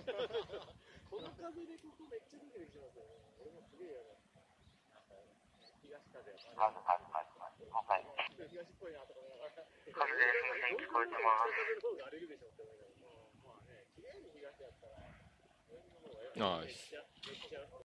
この風でここめっちゃドキドキしますよね。俺もすげえやだ。東風やから。東っぽいなとか思いながら。 風ですみません、聞こえてます。 風の方が荒れるでしょって思いながら。まあね、綺麗に東やったら。 ああ、 めっちゃ